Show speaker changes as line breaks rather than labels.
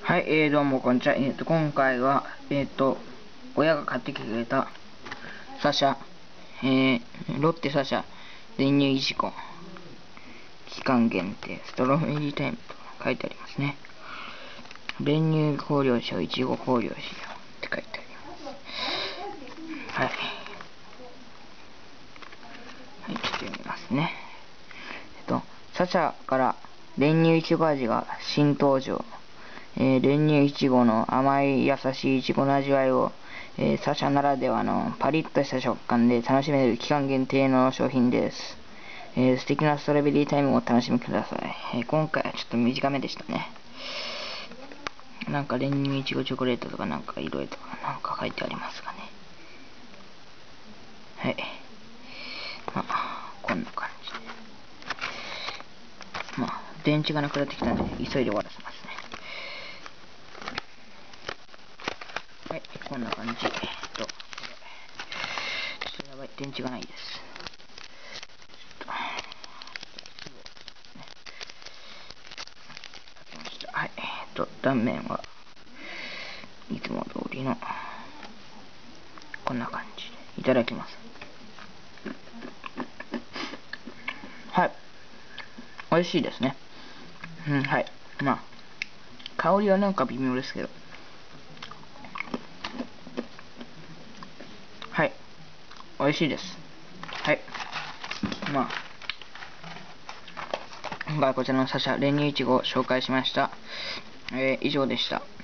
はい、どうもこんにちは。今回は、親が買ってきてくれた、サシャ、ロッテサシャ、練乳いちご、期間限定、ストロベリータイムと書いてありますね。練乳香料酒、いちご香料酒って書いてあります。はい。はい、ちょっと読みますね。サシャから練乳いちご味が新登場。練乳いちごの甘い優しいいちごの味わいを、サシャならではのパリッとした食感で楽しめる期間限定の商品です。素敵なストロベリータイムをお楽しみください。今回はちょっと短めでしたね。なんか練乳いちごチョコレートとかなんか色々とかなんか書いてありますがね。はい。まあ、こんな感じで。まあ、電池がなくなってきたんで急いで終わらせますね。はい、こんな感じ。ちょっとやばい、電池がないです。はい、断面はいつも通りのこんな感じでいただきます。はい、美味しいですね。はい、まあ香りはなんか微妙ですけど、はい、美味しいです。はい、まあ今回こちらのサシャ練乳いちごを紹介しました。以上でした。